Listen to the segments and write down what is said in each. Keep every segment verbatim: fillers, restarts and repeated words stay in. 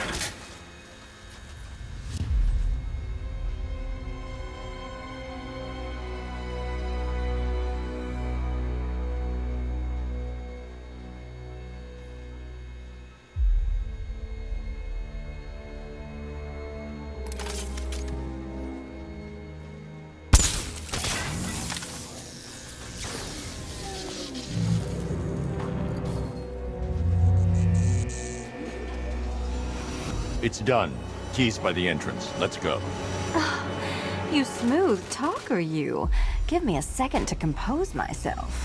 It's done. Keys by the entrance. Let's go. You smooth talker, you. Give me a second to compose myself.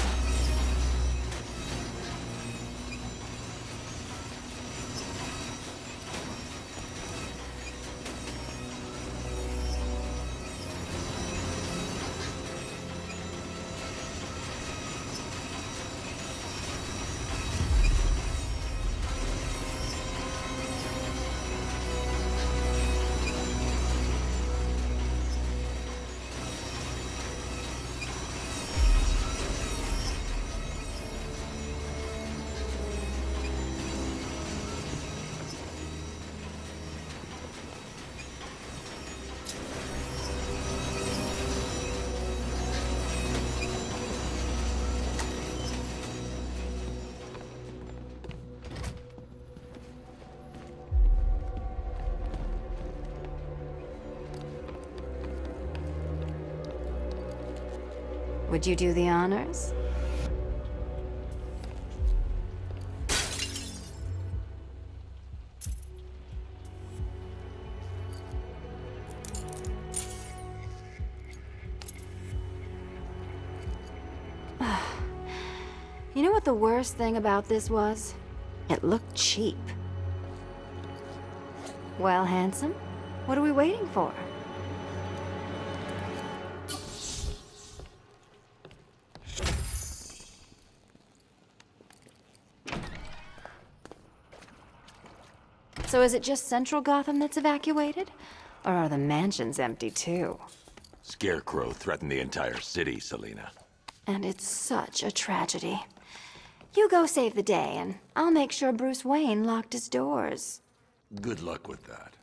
Would you do the honors? You know what the worst thing about this was? It looked cheap. Well, handsome, what are we waiting for? So is it just Central Gotham that's evacuated? Or are the mansions empty too? Scarecrow threatened the entire city, Selina. And it's such a tragedy. You go save the day, and I'll make sure Bruce Wayne locked his doors. Good luck with that.